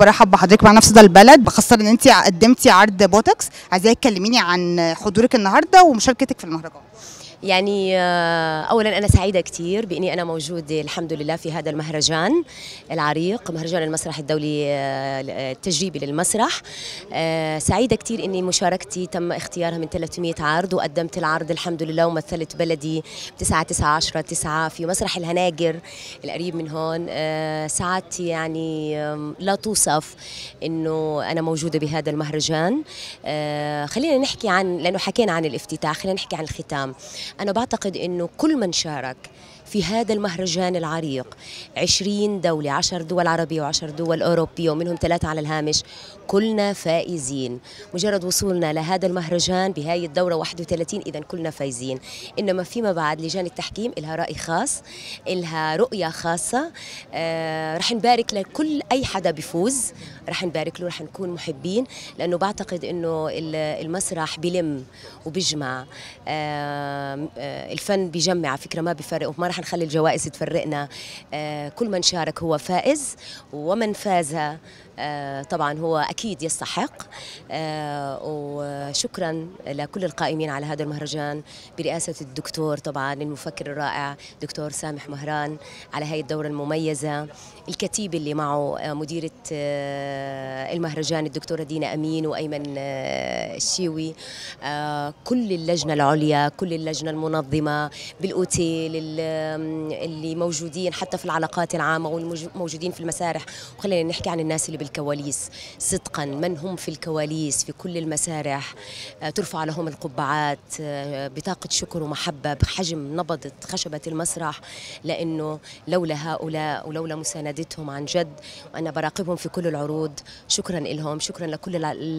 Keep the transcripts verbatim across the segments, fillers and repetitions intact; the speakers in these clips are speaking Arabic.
برحب بحضرتك مع نفس ده البلد، بخاصة ان انت قدمتي عرض بوتوكس. عايزاك تكلميني عن حضورك النهارده ومشاركتك في المهرجان. يعني اولا انا سعيده كثير باني انا موجوده الحمد لله في هذا المهرجان العريق، مهرجان المسرح الدولي التجريبي للمسرح. سعيده كثير اني مشاركتي تم اختيارها من ثلاثمئة عرض، وقدمت العرض الحمد لله ومثلت بلدي تسعة تسعة عشرة تسعة في مسرح الهناجر القريب من هون. سعادتي يعني لا توصف انه انا موجوده بهذا المهرجان. خلينا نحكي عن، لانه حكينا عن الافتتاح، خلينا نحكي عن الختام. أنا بعتقد أنه كل من شارك في هذا المهرجان العريق، عشرين دولة، عشر دول عربية وعشر دول أوروبية ومنهم ثلاثة على الهامش، كلنا فائزين. مجرد وصولنا لهذا المهرجان بهاي الدورة واحد وثلاثين إذا كلنا فايزين. إنما فيما بعد لجان التحكيم إلها رأي خاص، إلها رؤية خاصة. آه رح نبارك لكل أي حدا بيفوز، رح نبارك له، رح نكون محبين، لأنه بعتقد إنه المسرح بيلم وبيجمع. آه آه الفن بيجمع على فكرة، ما بيفرق، وما رح نخلي الجوائز تفرقنا. آه كل من شارك هو فائز، ومن فاز آه طبعا هو أكيد يستحق. آه وشكرا لكل القائمين على هذا المهرجان برئاسة الدكتور طبعا المفكر الرائع دكتور سامح مهران على هاي الدورة المميزة، الكتيب اللي معه آه مديرة آه المهرجان الدكتورة دينا أمين وأيمن آه الشيوي، آه كل اللجنة العليا، كل اللجنة المنظمة بالأوتيل اللي موجودين حتى في العلاقات العامة والموجودين في المسارح. وخلينا نحكي عن الناس اللي بالكواليس، صدقا من هم في الكواليس في كل المسارح، ترفع لهم القبعات بطاقة شكر ومحبة بحجم نبضة خشبة المسرح، لأنه لولا هؤلاء ولولا مساندتهم عن جد، وأنا براقبهم في كل العروض. شكرا لهم، شكرا لكل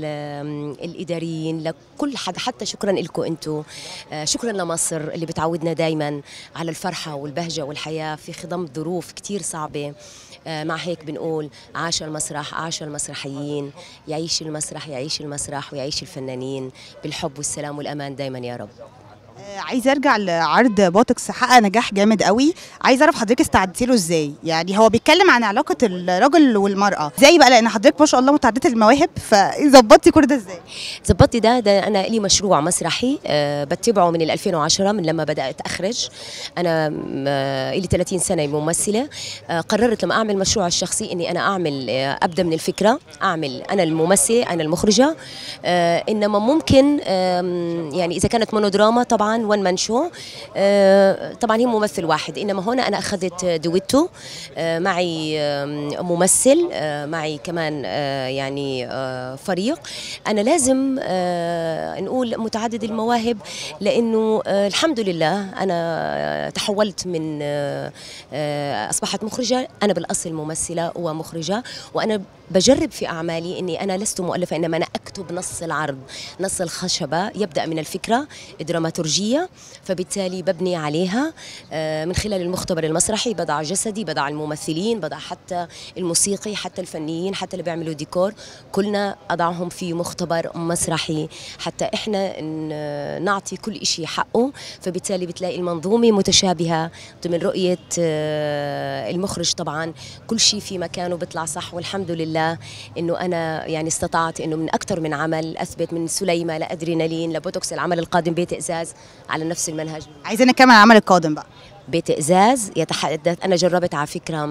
الإداريين، لكل حد، حتى شكرا لكم أنتم، شكرا لمصر اللي بتعودنا دايما على الفرحة والبهجة والحياة في خضم ظروف كتير صعبة. مع هيك بنقول عاش المسرح، عاش المسرحيين، يعيش المسرح، يعيش المسرح، ويعيش الفنانين بالحب والسلام والأمان دايما يا رب. عايزه ارجع لعرض بوتوكس، حقق نجاح جامد قوي. عايزه اعرف حضرتك استعدتي له ازاي؟ يعني هو بيتكلم عن علاقه الرجل والمراه ازاي بقى، لان حضرتك ما شاء الله متعدده المواهب، فظبطتي كل ده ازاي؟ ظبطتي ده, ده انا لي مشروع مسرحي أه بتبعه من ألفين وعشرة، من لما بدات اخرج. انا أه لي ثلاثين سنه ممثله. أه قررت لما اعمل مشروع الشخصي اني انا اعمل أه ابدا من الفكره، اعمل انا الممثله، انا المخرجه. أه انما ممكن أه يعني اذا كانت مونودراما طبعا وان مان شو، آه طبعا هي ممثل واحد، انما هنا انا اخذت دويتو، آه معي آه ممثل، آه معي كمان آه يعني آه فريق. انا لازم آه نقول متعدد المواهب، لانه آه الحمد لله انا تحولت من آه آه اصبحت مخرجه. انا بالاصل ممثله ومخرجه، وانا بجرب في اعمالي اني انا لست مؤلفه، انما انا اكتب نص العرض، نص الخشبه، يبدا من الفكره دراماتورجيه، فبالتالي ببني عليها من خلال المختبر المسرحي، بضع جسدي، بضع الممثلين، بضع حتى الموسيقي، حتى الفنيين، حتى اللي بيعملوا ديكور، كلنا اضعهم في مختبر مسرحي حتى احنا نعطي كل شيء حقه. فبالتالي بتلاقي المنظومه متشابهه ضمن رؤيه المخرج. طبعا كل شيء في مكانه بيطلع صح، والحمد لله انه انا يعني استطعت انه من اكثر من عمل اثبت، من سليمه لادرينالين لبوتوكس، العمل القادم بيت ازاز على نفس المنهج. عايزين نكمل على العمل القادم بقى. بيت ازاز يتحدث، انا جربت على فكره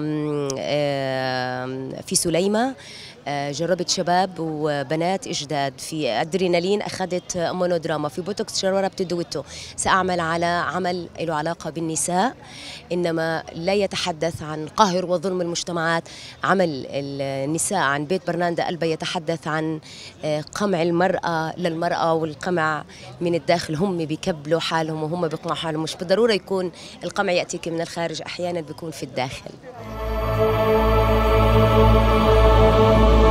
في سليمه، جربت شباب وبنات اجداد، في ادرينالين اخذت مونودراما، في بوتوكس جربت دويتو. ساعمل على عمل له علاقه بالنساء، انما لا يتحدث عن قهر وظلم المجتمعات. عمل النساء عن بيت برناندا ألبا يتحدث عن قمع المراه للمراه، والقمع من الداخل، هم بيكبلوا حالهم وهم بيقمعوا حالهم، مش بالضروره يكون القمع ياتيك من الخارج، احيانا بيكون في الداخل.